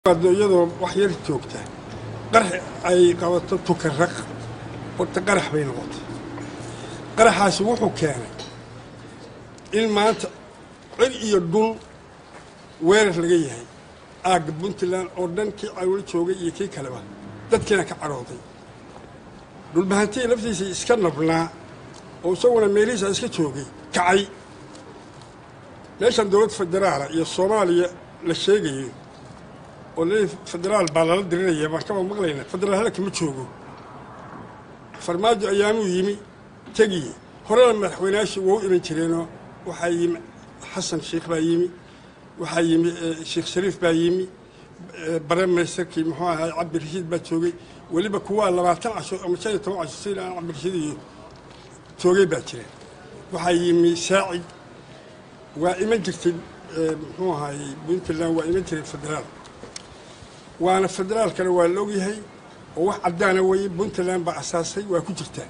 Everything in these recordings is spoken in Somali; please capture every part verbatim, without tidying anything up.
iyadoo wax yar joogta qarax ay qabato tukarraq horta qarax bay noqotay qaraxaasi wuxuu keenay in maanta cid iyo dhul weerar laga yahay aagga Puntland oo dhankii cawil joogay iyo kii kaleba dadkiina ka carooday dhulbahantii laftiisa iska nabnaa oo isaguna meelihiisa iska joogay kacay meeshan dowlad federaal iyo Soomaaliya la sheegayo oo federaal baa la dirinaya ma ka maqlayna federaal halka ma joogo farmaajo ayaamu yimi tagi horena madaxweynaha uu iman jireeno waxa yimi xasan sheekh baa yimi waxa yimi sheekh shariif baa yimi barnaamijkii muxuu ahaa cabdi rashid baa joogay waliba kuwa labaatan casho ama shan iyo toban casho sida cabdi rashid iyo joogay baa jireen waxa yimi saacid waa iman jirtay muxuu ahaa Puntland waa iman jiray federaal وانا فدرال كان والوجهي وواحد دانا ويا بنتلان بأساسي وكجرته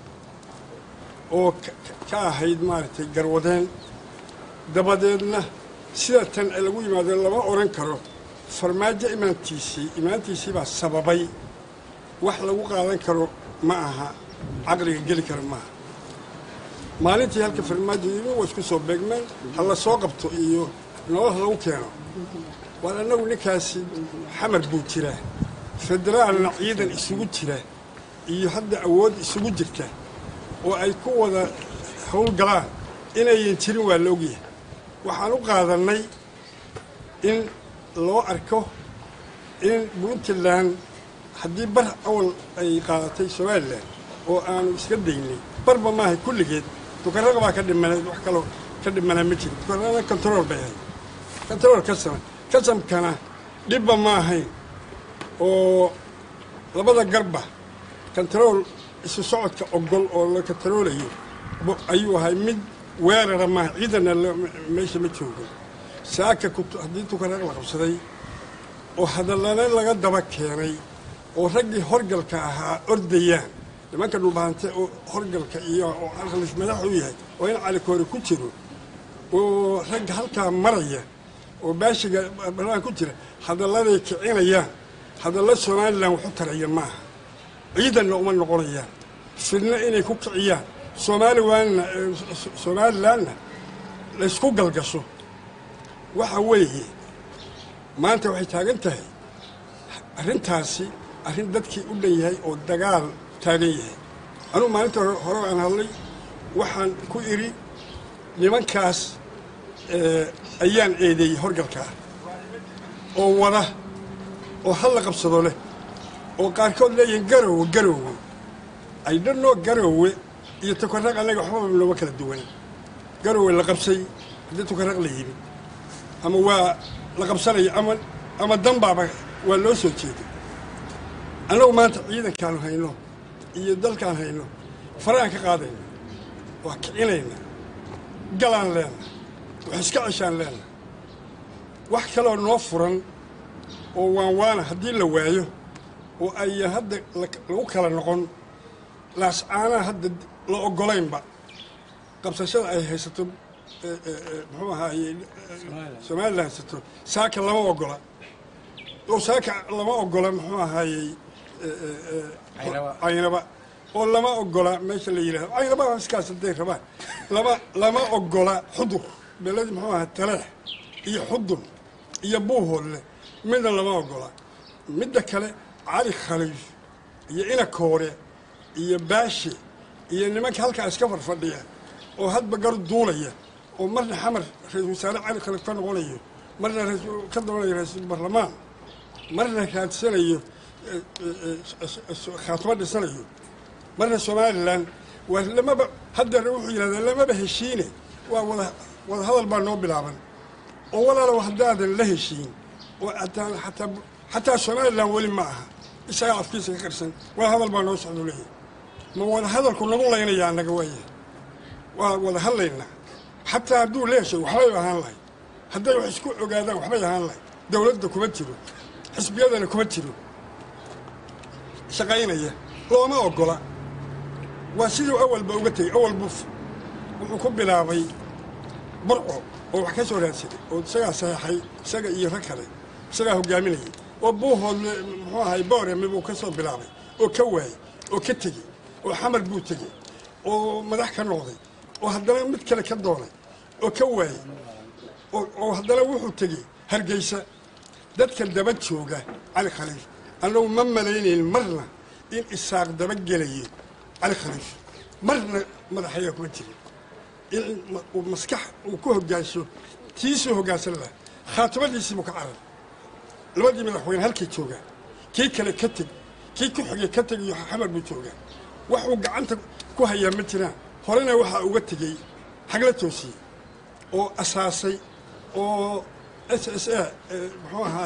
أو كاهيد مالتي جرودين دبادنا سيرة الوي ما ذا الله أورنكرو فرماجة إيمان تيسي إيمان تيسي بس سببي وحلا وقالن كرو معها عقلي جلي كرو معها مالتي هالك فرماجة يمو وشكو صوبجمن هلا سوقبتو إيوه نوه لو كانوا وأنا نقول لك هسي حمر بوتيره فدرال عيدا يسوتيره يحد أود يسوتيره وأي قوة هو الجلاه إن ينتري واللوجيه وحنوق هذا الني إن لو أركه إن بنتلان حدي بر أول أي قاعدتي سؤال له وأنا مسكديني بربما ما هي كل جد تكرر ما كدم من وحكلو كدم من المتي تكرر كنترول بيها كنترول كسر كسم كان دبا ما هي oo labada garba control isu socodka ogol oo la controlayo ayuu ahay mid weerar ma ciidana meesha ma joogo saaka ku hadii tu kala qabsaday oo hadalana laga daba keenay oo ragii horgalka ahaa ordayaan nimanka dhubaante oo horgalka iyo oo aqlis madax u yahay oo in cali koori ku jiro oo rag halka maraya oo baashiga banaan ku jira hadalladii kicinayaan hadalla Soomaaliland wuxuu taraya maaha ciidan uma noqonayaan sidna inay ku kiciyaan Soomaaliland Soomaaliland la isku galgasho waxa weeye maanta waxay taagan tahay arrintaasi arrin dadkii u dhanyahay oo dagaal taagan yahay anu maalinta hore aan hadlay waxaan ku iri nimankaas ayaan eeday horgalka oo wada oo hal la qabsado leh oo qaarkood leeyahay garow garow ay dhanno garow iyo tukarraq anaga waxba loo kala duwan garow la qabsay hadii tukarraq la yimi ama waa la qabsanay ama ama danbaaba waa loo soo jeeday anagu maanta ciidankaan hayno iyo dalkaan hayno faraan ka qaadayna waa kicinayna galaan leena وحسك عشان لنا وحكلوا نوفرن ووانوانا هدي اللوايو وأي هاد لوكلا نقول لاس أنا هاد لأقولين بقى قبل شيء أي هيستو هو هاي سمال له هيستو ساك لما أقوله لو ساك لما أقوله هو هاي عينه بقى ولا ما أقوله مش اللي يله عينه بقى مسكاس الدير بقى لما لما أقوله حضور بلاد محوها التلاح يحضن يبوه من الله ما أقوله مدة كله علي خليج يعينا كوري يباشي ينمك هالك أسكفر فديه وهاد بقر دولية ومرة حمر رئيس وزراء علي خليج فن غوليه مرة رئيس كذا ولا رئيس البرلمان مرة كانت سنة خاطبات سنة مرة سوماليلاند ولما ب هذا الروح إلى لما بهشينه والله وهذا البرنامج بلعبن أولا لو حداد له شيء وحتى حتى حتى سوماليلاند ولي معها إيش يعرف كيس كرسن وهذا البرنامج صعدوا له ما هو هذا كله والله يعني يعني قوية ولا هلا حتى عبدو ليش وحبيبه هالله حتى يحسكو عقادا وحبيبه هالله دولته كمتشلو حسب يدنا كمتشلو شقينا إياه لو ما أقوله وسيدو أول بوقتي أول بوف وحكم بلابي برعو وحكسوا راسي وسجى ساحي سجى يركله سجى هو جاملي وأبوه محوها يبوري مبو كسر بلابي وكواي وكتجي وحمل بوتجي ومدح كنوضي وهذا متكلة كدوني وكواي وهذا وحو تجي هرجيسة dadka daba jooga cali khaliif annagu ma malaynaynin marna in isaaq daba gelayay cali khaliif marna madaxaya kuma jirin in maskax uu ku hogaansho tiisuu hogaansan lahaa khaatimadiisii buu ka carar labadii madaxweyne halkii jooga kii kale ka teg kii ku xigay ka teg iyo xamar buu jooga wax uu gacanta ku hayaa ma jiraan horena waxaa uga tegey xagla toosiyey oo asaasay oo اس اس محوها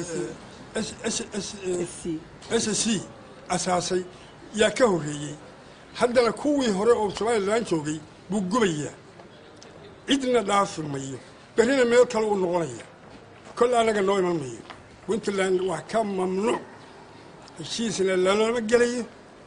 اس اس اس اس سي اساسي يا كهوريي هذا كوي هوري او سومالي لان جوغي بو غبيا عيدنا داف ميو برينا ميل كلو نقونيا كل انا نوي ميو وانت لان وا كان ممنوع الشيء لا لا ما جلي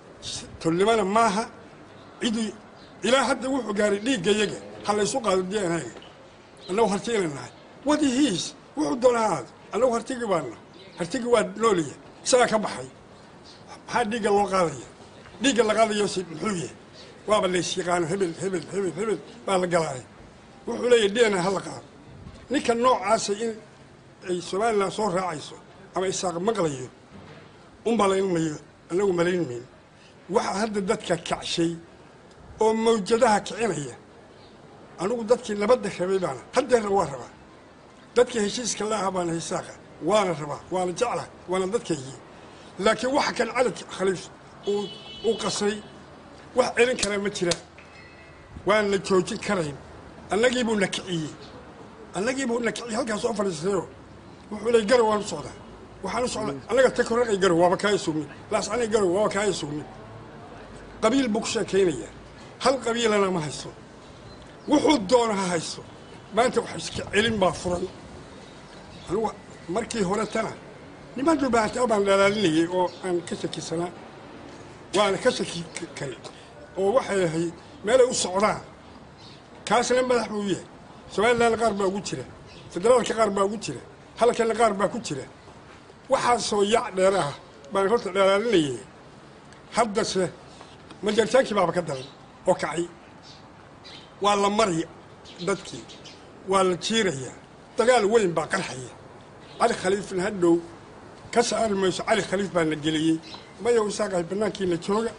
تلمنا ماها عيدي الى حد وحو غاري ديغيغا هلا سو قاد دينا انا هرتينا ودي هيس وحدنا هذا أنا هرتيجي بانا هرتيجي واد لولية ساعة كبحي هاد ديجا لقاضية ديجا لقاضية يوسف محوية وابل الشيقان هبل هبل هبل هبل بالقلاعي وحولي يدينا هالقاض نيك النوع عاسين أي سؤال لا صور عايسو أما يساق مقليه أم بالين مية أنا وملين مين واحد دتك كعشي وموجودها كعينية أنا ودتك اللي بدك حبيبنا هذا الورقة dadka heshiiska la ahaabaan haysaqa waana rabaa waana jeclaa waana dadkaygi laakiin waxa kan cali khaliif uu uu qasay wax celin kara ma jira waan la joojin karayn annagii buu nakiciyey annagii buu nakiciyey halkaas oo fadhiisayo wuxuu leeyahay garow waan socdaa waxaan socdaa annaga ta korreey garow waaba kaay sugmi laas anay garow waaba kaay sugmi qabiil buu ku sheekeynaya hal qabiilana ma hayso wuxuu doonaha hayso maanta wax iska celin baa furan anigu markii hore tana niman dubaata baan dhalaalinayay oo aan ka shakisanaa waana ka shaki kari oo waxay ahay meelay u socdaan kaasna madax buu yahay Soomaaliland qaar baa ugu jira federaalka qaar baa ugu jira halkan qaar baa ku jira waxaa soo yac dheer ah baan horta dhalaalinayay haddase majartaankii baa ka daran oo kacay waa la mariyo dadkii waa la jiiraya dagaal weyn baa qarxaya cali khaliif hadhow ka saar mayso cali khaliif baa la geliyay mayo isaaqay banaankii la jooga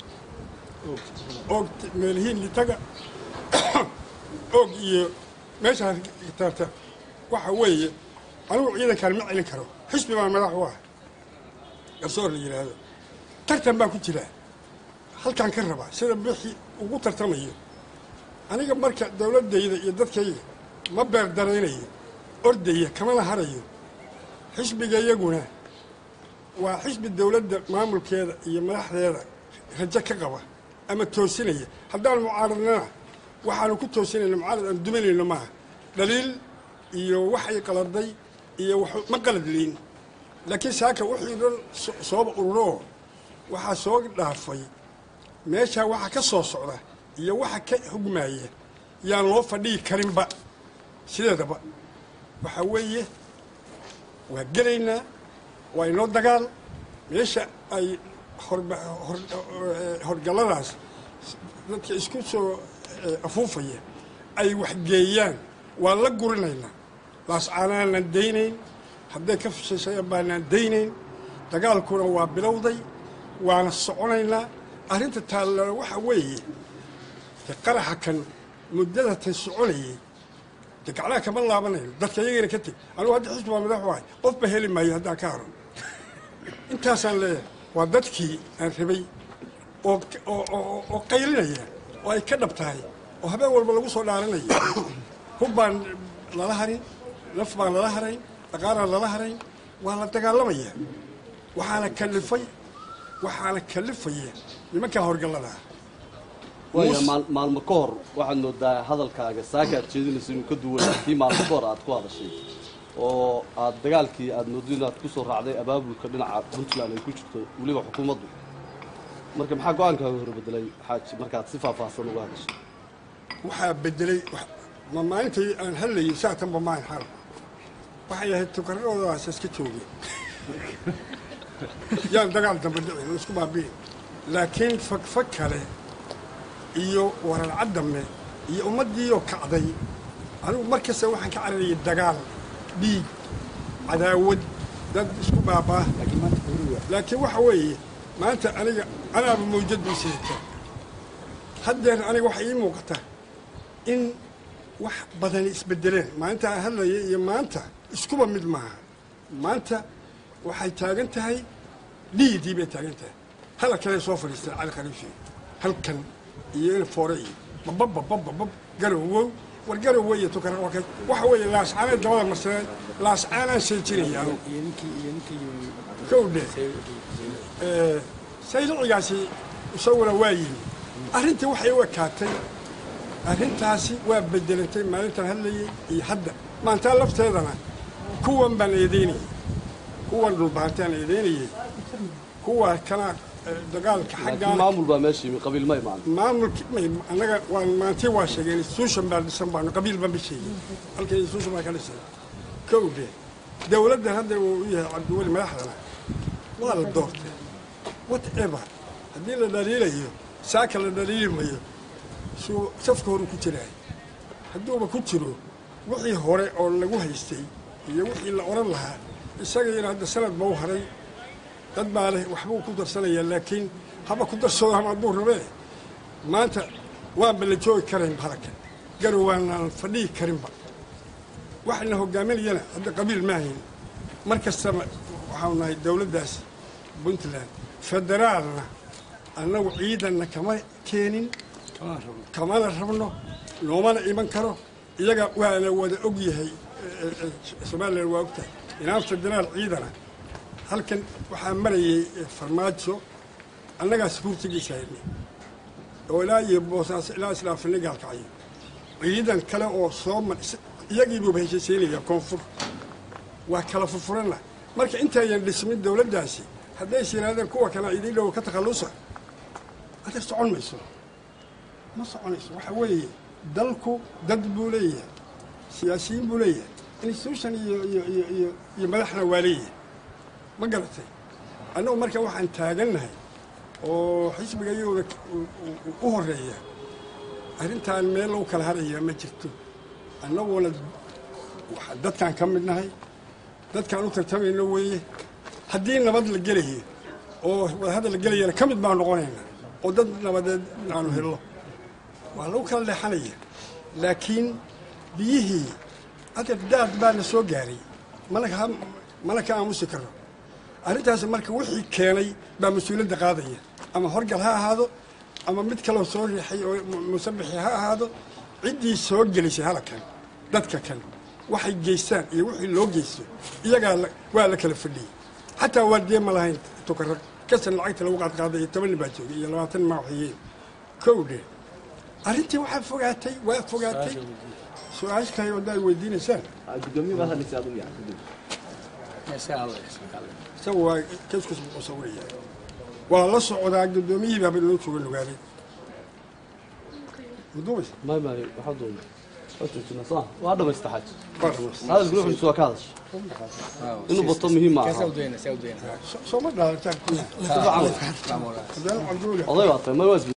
oo meelhiin litaga og iyo meesha tarta waxa weeye anigu ciidankan ma celin karo xisbi baa madax u ah garsoor la yiraahdo tartan baa ku jira halkan ka raba sida bixi ugu tartamayo aniga marka dawladayda iyo dadkayga ma beer daraynayo ordaya kama la harayo xisbiga iyaguna waa xisbi dawladda maamulkeeda iyo madaxdeeda rajo ka qaba ama toosinaya haddaan mucaaradnana waxaanu ku toosinayna mucaarad aan duminayno maaha daliil iyo waxay qaladay iyo wax ma qaladliin laakiin saaka wixii dhan soo ururo waxaa soo dhaafay meesha waxa ka soo socda iyo waxa ka hugmaaya yaan loo fadhii karinba sideedaba waxa weeye waa gelaynaa waa inoo dagaal meesha ay horgaladaas dadka isku soo afuufaya ay waxgeeyaan waa la gurinaynaa laas aanaanan daynayn hadday ka fashashayaan baanaan daynayn dagaalkuna waa bilowday waana soconaynaa arrinta taalla waxa weeye qaraxa kan muddada tan soconayay dagaalada kama laabanayo dadka iyagana ka tag anigu hadda xisbi baa madax waay qofba heli maayo haddaan ka haro intaasaan leeyahay waa dadkii aan rabay oo oo qaylinaya oo ay ka dhab tahay oo habeen walba lagu soo dhaaranayo hub baan lala harin laf baan lala harayn dhaqaalaan lala harayn waa la dagaalamaya waxaana kalifay waxaana kalifaya nimankaa horgaladaa ويا مال مال مكور واحد نودا هذا الكاغا ساكا تشيدين سنو كدوان في مال مكور aad ku hadashay oo aad dagaalkii aad noodina aad ku soo raacday abaabulka dhinaca Puntland ay ku jirto waliba xukuumaddu marka maxaa go'aankaaga hor bedelay xaaji marka aad si faahfaahsan uga hadashay waxa bedelay ma maalintii aan hadlayay saatan ba maan xal waxay ahayd tukaroodaas iska joogay yaan dagaal dambe dhicin isku baabiin laakiin fakfak kale iyo warar caddame iyo ummaddiioo kacday anigu mar kasta waxaan ka cararayay dagaal dhiig cadaawad dad isku baabaa laakiin waxa weeye maanta aniga anaaba mawjad bay sidataa haddeer aniga waxay ii muuqataa in wax badani isbedeleen maalinta aan hadlaya iyo maanta iskuba mid maaha maanta waxay taagan tahay dhiidii bay taagan tahay hala kale soo fadhiistay cali khaliifi halkan iyo in foore iyo bababababab garowow war garowow iyo tukara waxa weeye laascaanay dabada marsaneen laascaanaan sheejinayaan kowdhe saylicigaasi isaguna waa yimi arrintii waxay u ekaatay arrintaasi waa bedelantay maalintan hadlayay iyo hadda maantaa lafteedana kuwan baan eedeynayay kuwan dhulbaantaan eedeynayay kuwa kana dagaalka xaggaa maamul baa meesha yimi qabiil may macna maamulki may annaga waan maantii waa sheegeen institution baa dhisan baanu qabiil baan bisheegay halkii institution baa ka dhisay kowdhe dawladda hadda uu u yahay cabdiweli madaxdana waa la doortay whatever haddii la dhaliilayo saaka la dhaliili mayo suu safka hore ku jiraay hadduuba ku jiro wixii hore oo lagu haystay iyo wixii la odhan lahaa isagayna hadda sanad ba u haray dad baa leh waxbuu ku darsanayaa laakiin haba ku darsooda hama hadduu rabee maanta waanba la joogi karayn halaka garow waanaan fadhihi karinba waxayna hogaaminayana hadda qabiil maahayn mar kastaba waxaanu nahay dawladdaas puntland federaalna annagu ciidanna kama keenin kamana rabno noomana iman karo iyaga waana wada og yahay somalilan waa ogtahay inaan federaal ciidana halkan waxaa marayay farmaajo annagaa sukuurtigiisa haynay oo ilaa iyo boosaas ilaa islaafina gaalkacayo ciidan kale oo soo mar iyagiibuuba heshaysiinaya koonfur waa kala furfuranna marka intaayan dhismin dawladdaasi haddays yidhahdeen kuwa kana idin dhow ka takhallusa hadda socon mayso ma soconayso waxa weeye dalku dad buu leeyahay siyaasiyiin buu leeyahay institution iyo iyo iyo iyo iyo madaxna waa leeyahay ma garatay annagu marka waxaan taagannahay oo xisbiga iyagooda u horreeya arrintaan meel lagu kala harayaa ma jirto annaguna dadkaan ka mid nahay dadkaan u tartamayno weeye haddii nabad la gelayo oo wadahadal la gelayana ka mid baan noqonayna oo dad nabadeed aanu helno waa lagu kala leexanaya laakiin biyihii hadda daad baana soo gaaray manaka mana ka aamusi karno arrintaas marka wixii keenay baa mas-uuliyadda qaadaya ama horgal ha ahaado ama mid kaloo soo riixay oo musabixi ha ahaado ciddii soo gelisay halakan dadka kan waxay geystaan iyo wixii loo geysto iyagaa waa la kala fadhiyey xataa waardiyee ma lahayn tukarag kasan lacagta lagu qaadqaadayo toban nin baa joogay iyo labaatan nin maa waxayeen kowdhe arrintii waxaa fogaatay waa fogaatay su-aashkahay wadda ay weydiinaysaan isaga waa kaskus buu sawiraya waa la socdaa guddoomiyihii baaba noo jooga nugaaday muduubas may may waxaa doona waa dhamaysta xaaj hadal guluxdiisu waa ka hadasha inuu bato muhiim ma aha soo ma dhalantaa oday waa tahay may waa